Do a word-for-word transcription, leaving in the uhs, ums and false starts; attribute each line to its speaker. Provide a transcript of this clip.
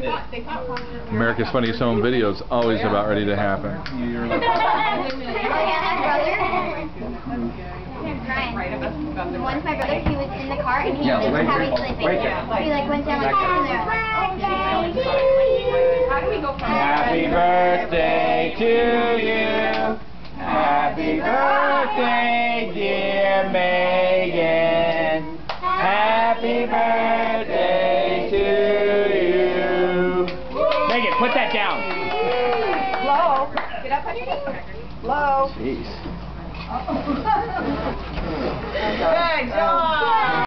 Speaker 1: America's Funniest Home Videos always about ready to happen.
Speaker 2: You're like,
Speaker 3: Once my brother, he was in the car and he
Speaker 2: Yeah,
Speaker 3: was
Speaker 2: right
Speaker 3: having
Speaker 2: there.
Speaker 3: like,
Speaker 2: Right there.
Speaker 3: he like went down like and they're like,
Speaker 4: How do we go from
Speaker 1: Happy birthday to you. Happy birthday, dear Megan. Happy birthday to you. Megan, put that down.
Speaker 4: Low. Get up on your knees. Low.
Speaker 1: Jeez.
Speaker 4: Good job.